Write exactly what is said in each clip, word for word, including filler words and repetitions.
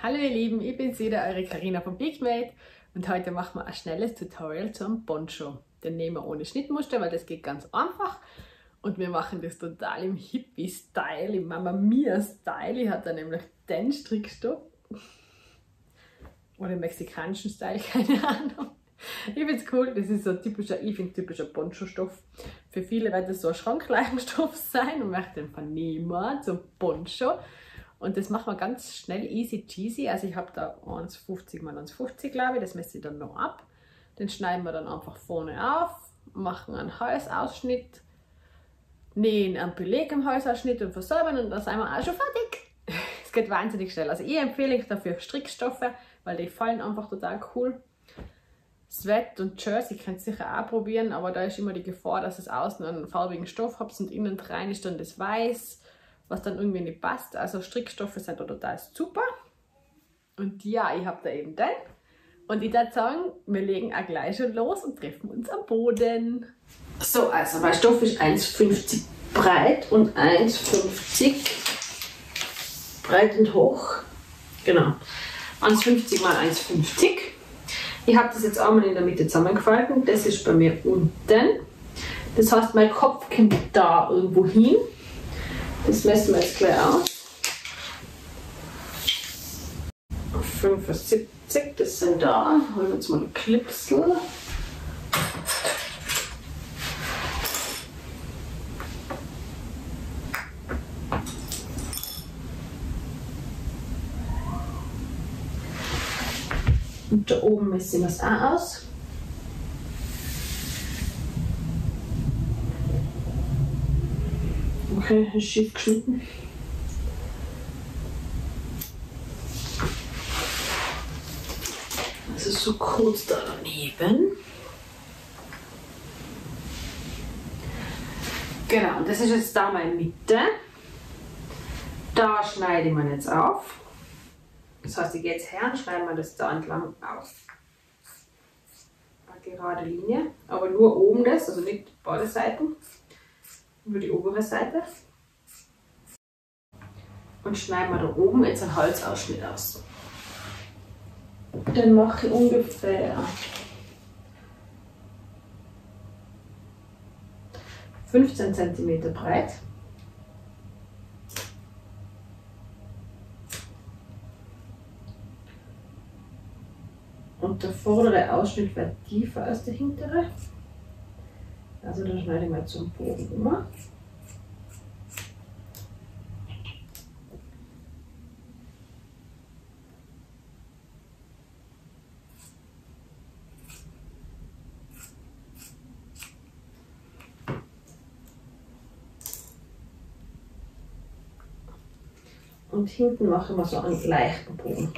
Hallo ihr Lieben, ich bin's wieder, eure Karina von BigMade und heute machen wir ein schnelles Tutorial zum Poncho. Den nehmen wir ohne Schnittmuster, weil das geht ganz einfach und wir machen das total im Hippie-Style, im Mamma Mia-Style. Ich habe da nämlich den Strickstoff oder im mexikanischen Style, keine Ahnung. Ich finde es cool, das ist so typischer, ich finde typischer Poncho-Stoff. Für viele wird das so ein Schrankleichenstoff sein und möchte den vernehmen zum Poncho. Und das machen wir ganz schnell, easy cheesy. Also ich habe da eins fünfzig mal eins fünfzig, glaube ich, das messe ich dann noch ab. Den schneiden wir dann einfach vorne auf, machen einen Halsausschnitt, nähen einen Beleg im Halsausschnitt und versäubern und dann sind wir auch schon fertig. Es geht wahnsinnig schnell. Also ich empfehle euch dafür Strickstoffe, weil die fallen einfach total cool. Sweat und Jersey könnt ihr sicher auch probieren, aber da ist immer die Gefahr, dass es außen einen farbigen Stoff habt und innen rein ist dann das Weiß, was dann irgendwie nicht passt. Also Strickstoffe sind da total super. Und ja, ich habe da eben den. Und ich würde sagen, wir legen auch gleich schon los und treffen uns am Boden. So, also mein Stoff ist eins fünfzig breit und eins fünfzig breit und hoch. Genau. eins fünfzig mal eins fünfzig. Ich habe das jetzt einmal in der Mitte zusammengefalten. Das ist bei mir unten. Das heißt, mein Kopf kommt da irgendwo hin. Das messen wir jetzt gleich aus. fünfundsiebzig, das sind da. Holen wir jetzt mal einen Clipsel. Und da oben messen wir es auch aus. Okay, ist schief geschnitten. Das ist so kurz da daneben. Genau, und das ist jetzt da meine Mitte. Da schneide ich mir jetzt auf. Das heißt, ich gehe jetzt her und schneide mir das da entlang auf. Eine gerade Linie, aber nur oben das, also nicht beide Seiten. Über die obere Seite und schneiden wir da oben jetzt einen Halsausschnitt aus. Dann mache ich ungefähr fünfzehn Zentimeter breit. Und der vordere Ausschnitt wird tiefer als der hintere. Also dann schneide ich mal zum Bogen um. Und hinten machen wir so einen leichten Bogen.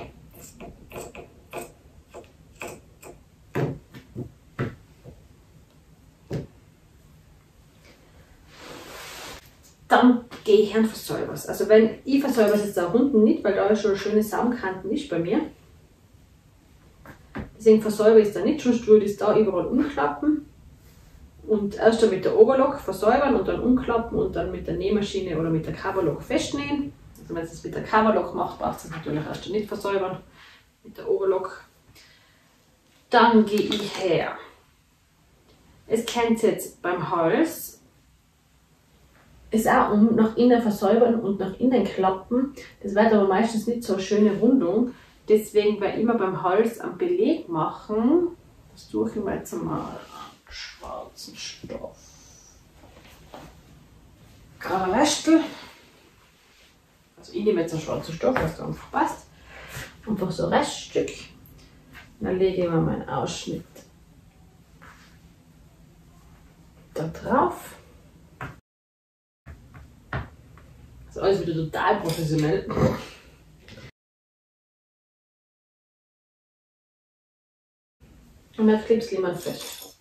Dann gehe ich her und versäubere es. Also wenn ich versäubere es jetzt da unten nicht, weil da schon eine schöne Saumkanten ist bei mir. Deswegen versäubere ich es da nicht, sonst würde ich es da überall umklappen. Und erst dann mit der Oberlock versäubern und dann umklappen und dann mit der Nähmaschine oder mit der Coverlock festnähen. Also wenn ihr es mit der Coverlock macht, braucht ihr es natürlich erst nicht versäubern. Mit der Oberlock. Dann gehe ich her. Es kennt jetzt beim Hals. Ist auch um nach innen versäubern und nach innen klappen. Das wird aber meistens nicht so eine schöne Rundung. Deswegen werde ich immer beim Hals einen Beleg machen. Das suche ich mir jetzt mal einen schwarzen Stoff. Gerade Restel. Also ich nehme jetzt einen schwarzen Stoff, was da einfach passt. Einfach so ein Reststück. Dann lege ich mir meinen Ausschnitt da drauf. Das ist alles wieder total professionell. Und jetzt klebst du jemand fest.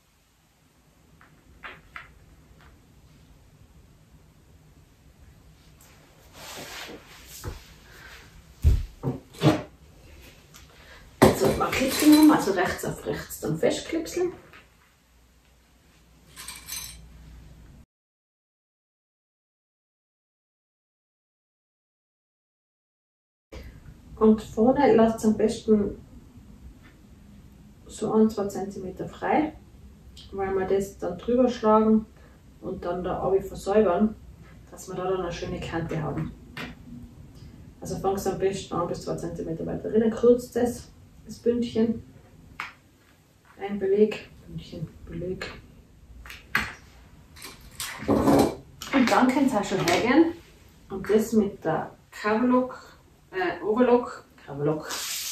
Jetzt sollte man klipseln haben, also rechts auf rechts dann festklipseln. Und vorne lasst es am besten so ein, zwei Zentimeter frei, weil wir das dann drüber schlagen und dann da oben versäubern, dass wir da dann eine schöne Kante haben. Also fangst am besten ein bis zwei Zentimeter weiter drinnen, kürzt es, das Bündchen, ein Beleg, Bündchen, Beleg. Und dann könnt ihr auch schon hergehen und das mit der Coverlock, äh, Overlock, Coverlock,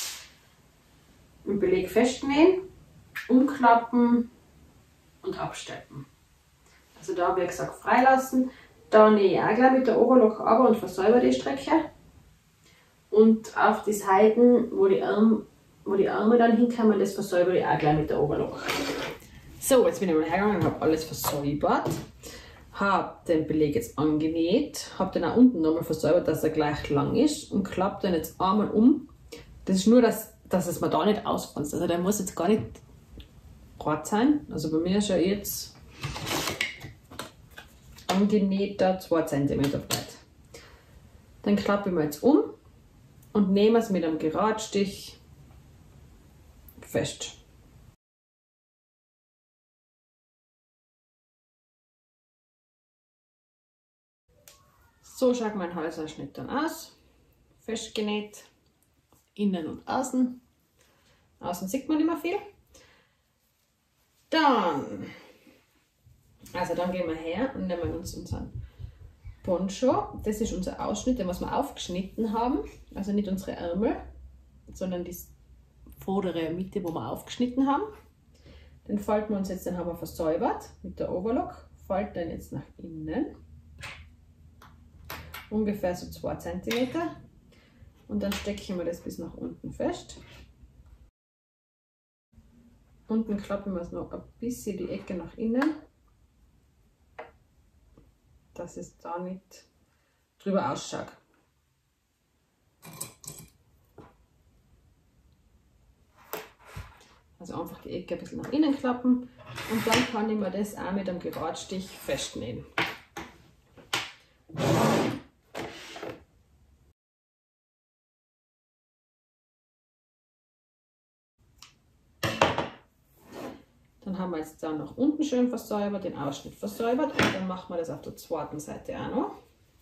im Beleg festnähen, umklappen und absteppen. Also da wie gesagt freilassen. Da nähe ich auch gleich mit der Overlock ab und versäuber die Strecke. Und auf die Seiten, wo die Arme, wo die Arme dann hinkommen, das versäubere ich auch gleich mit der Overlock. So, jetzt bin ich mal hergegangen und habe alles versäubert. Habe den Beleg jetzt angenäht, habe den auch unten nochmal versäubert, dass er gleich lang ist und klappe den jetzt einmal um. Das ist nur, dass, dass es mir da nicht ausfranst. Also der muss jetzt gar nicht gerade sein. Also bei mir ist er jetzt angenähter zwei Zentimeter breit. Dann klappe ich mir jetzt um und nehme es mit einem Geradstich fest. So schaut mein Halsausschnitt dann aus. Festgenäht, innen und außen. Außen sieht man nicht mehr viel. Dann, also dann gehen wir her und nehmen uns unseren Poncho. Das ist unser Ausschnitt, den wir aufgeschnitten haben. Also nicht unsere Ärmel, sondern die vordere Mitte, wo wir aufgeschnitten haben. Den falten wir uns jetzt, den haben wir versäubert mit der Overlock. Falten den jetzt nach innen. Ungefähr so zwei Zentimeter. Und dann stecken wir das bis nach unten fest. Unten klappen wir es noch ein bisschen die Ecke nach innen, dass es da nicht drüber ausschaut. Also einfach die Ecke ein bisschen nach innen klappen und dann kann ich mir das auch mit einem Geradstich festnähen. Dann haben wir jetzt da noch unten schön versäubert, den Ausschnitt versäubert und dann machen wir das auf der zweiten Seite auch noch.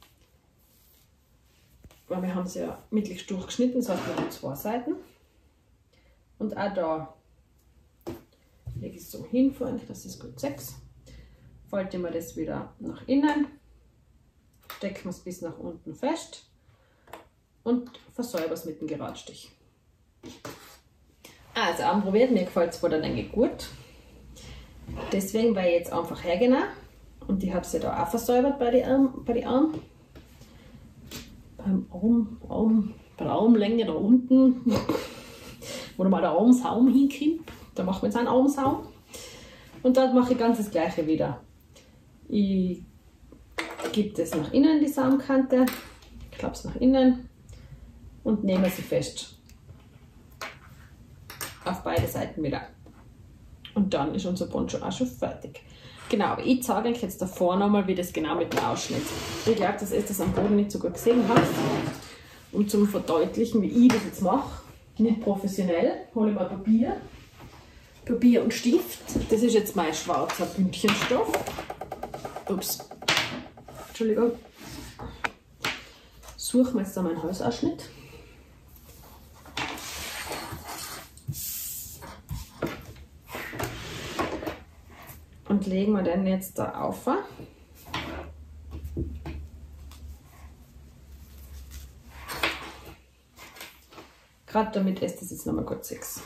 Weil wir haben es ja mittig durchgeschnitten, das heißt wir haben zwei Seiten. Und auch da lege ich es so hin, dass es gut sechs. Falten wir das wieder nach innen, stecken wir es bis nach unten fest und versäubern es mit dem Geradstich. Also anprobiert, mir gefällt es von der Länge gut. Deswegen war ich jetzt einfach hergegangen und ich habe sie da auch versäubert bei den Armen. Bei, die Arm. Beim Arm, Arm, bei der Armlänge da unten, wo mal der Armsaum hinkommt. Da machen wir jetzt einen Armsaum. Und dort mache ich ganz das gleiche wieder. Ich gebe das nach innen, die Saumkante, klappe es nach innen und nehme sie fest. Auf beide Seiten wieder. Und dann ist unser Poncho auch schon fertig. Genau, aber ich zeige euch jetzt davor nochmal, wie das genau mit dem Ausschnitt. Ich glaube, dass ihr das am Boden nicht so gut gesehen habt. Um zu verdeutlichen, wie ich das jetzt mache, nicht professionell, hole ich mal Papier. Papier und Stift. Das ist jetzt mein schwarzer Bündchenstoff. Ups. Entschuldigung. Suchen wir jetzt da meinen Halsausschnitt. Und legen wir den jetzt da auf. Gerade damit ist das jetzt nochmal kurz sechs.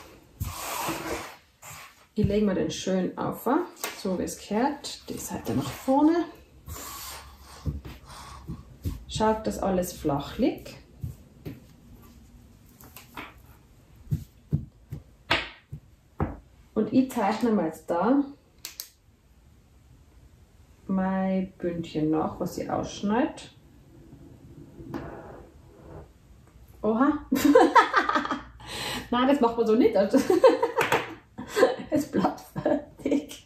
Ich lege mir den schön auf, so wie es gehört, die Seite nach vorne. Schaut, dass alles flach liegt. Und ich zeichne mir jetzt da mein Bündchen nach, was ich ausschneide. Oha! Nein, das macht man so nicht. Also das Blatt fertig.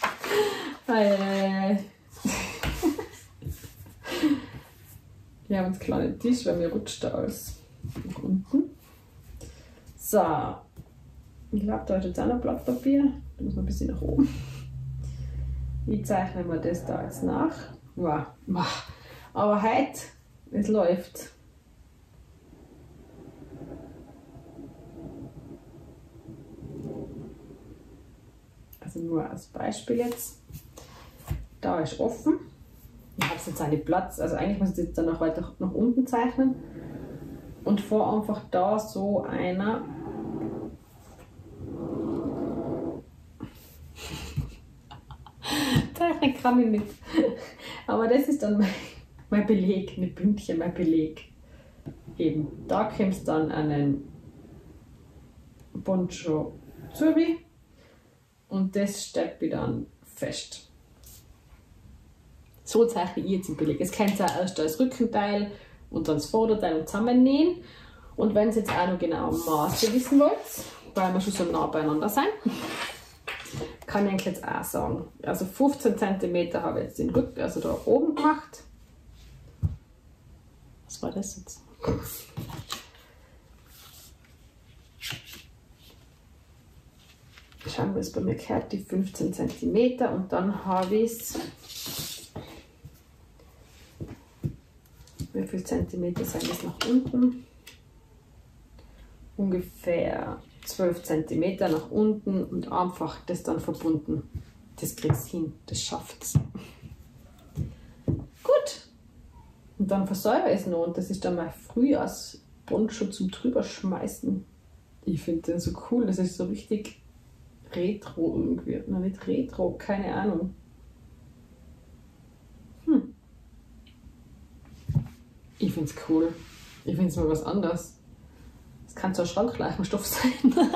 Ja, und ganz kleiner Tisch, weil mir rutscht da alles nach unten. So, ich glaube, da ist jetzt auch noch Blattpapier. Da muss man ein bisschen nach oben. Ich zeichne mir das da jetzt nach. Wow. Aber heute, es läuft. Also nur als Beispiel jetzt. Da ist offen. Ich habe jetzt einen Platz, also eigentlich muss ich jetzt dann noch weiter nach unten zeichnen. Und vor einfach da so einer. Zeichnen kann ich nicht. Aber das ist dann mein, mein Beleg, ein Bündchen, mein Beleg. Eben, da kommt es dann einen Poncho zu und das steppe ich dann fest. So zeichne ich jetzt im Beleg. Es könnt ihr erst das Rückenteil und dann das Vorderteil zusammennähen. Und wenn ihr jetzt auch noch genau Maße wissen wollt, weil wir schon so nah beieinander sind, kann ich jetzt auch sagen. Also fünfzehn Zentimeter habe ich jetzt den Rücken, also da oben gemacht. Was war das jetzt? Schauen wir es bei mir gehört, die fünfzehn Zentimeter und dann habe ich es. Wie viel Zentimeter sind das nach unten? Ungefähr zwölf Zentimeter nach unten und einfach das dann verbunden. Das kriegst du hin, das schafft's. Gut. Und dann versäure ich es noch und das ist dann mein Frühjahrs-Poncho zum drüberschmeißen. Ich finde den so cool, das ist so richtig retro irgendwie. Nein, nicht retro, keine Ahnung. Hm. Ich finde es cool. Ich finde es mal was anderes. Das kann so ein Schrankleichenstoff sein.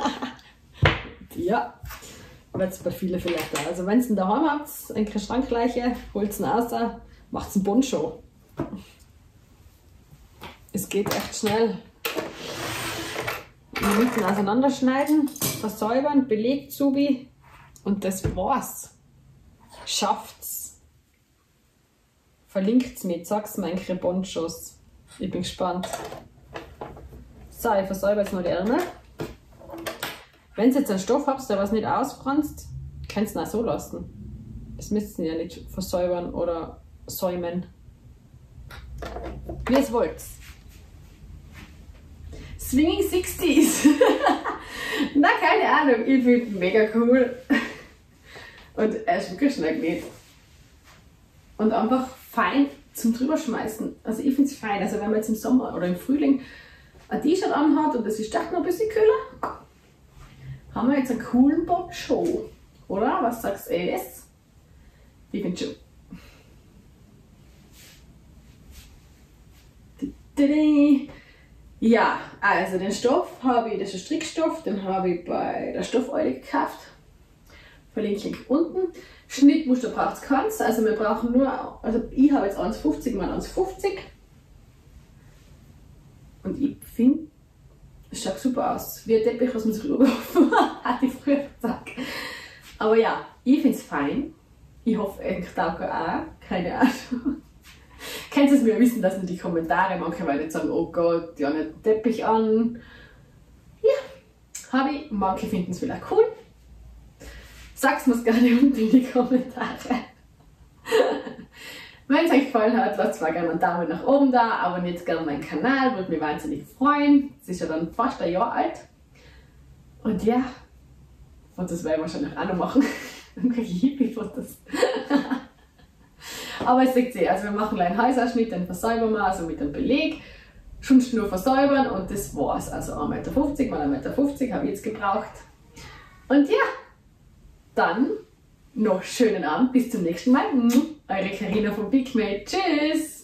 Ja, wird es bei vielen vielleicht auch. Also wenn ihr ihn daheim habt, eine Schrankleiche, holt ihn raus, macht einen Poncho. Es geht echt schnell. Wir müssen auseinanderschneiden, versäubern, Beleg zubi und das war's. Schafft's. Verlinkt's mir, sag's mir eure Ponchos. Ich bin gespannt. So, ich versäuber jetzt noch die Ärmel. Wenn ihr jetzt einen Stoff habt, der was nicht ausfranst, könnt ihr ihn auch so lassen. Das müsst ihr ja nicht versäubern oder säumen. Wie ihr es wollt. Swinging sechziger. Na, keine Ahnung, ich finde ihn mega cool. Und er ist wirklich schnell genäht. Und einfach fein zum drüberschmeißen. Also ich finde es fein. Also wenn man jetzt im Sommer oder im Frühling ein T-Shirt anhat und das ist doch noch ein bisschen kühler, haben wir jetzt einen coolen Poncho. Oder? Was sagst du, Alice? Ich finde schon. Ja, also den Stoff habe ich, das ist ein Strickstoff, den habe ich bei der Stoffeule gekauft. Verlinke ich unten. Schnittmuster braucht es keins, also wir brauchen nur, also ich habe jetzt eins fünfzig mal eins fünfzig. Und ich finde, es schaut super aus. Wie ein Teppich, was man sich rübergeworfen hat, hatte ich früher gesagt. Aber ja, ich finde es fein. Ich hoffe, ihr taugt auch. Keine Ahnung. Könnt ihr es mir wissen lassen in die Kommentare. Manche werden jetzt sagen, oh Gott, die haben einen Teppich an. Ja, habe ich. Manche finden es vielleicht cool. Sagt es mir gerne unten in die Kommentare. Wenn es euch gefallen hat, lasst mal gerne einen Daumen nach oben da, abonniert gerne meinen Kanal, würde mich wahnsinnig freuen. Es ist ja dann fast ein Jahr alt. Und ja, Fotos werde ich wahrscheinlich auch noch machen. Irgendwelche Hippie-Fotos. Aber es seht ihr, also wir machen einen Halsausschnitt, den versäubern wir, also mit dem Beleg. Sonst nur versäubern und das war's. Also ein Meter fünfzig mal ein Meter fünfzig habe ich jetzt gebraucht. Und ja, dann noch schönen Abend, bis zum nächsten Mal. Eure Carina von Big Mate. Tschüss!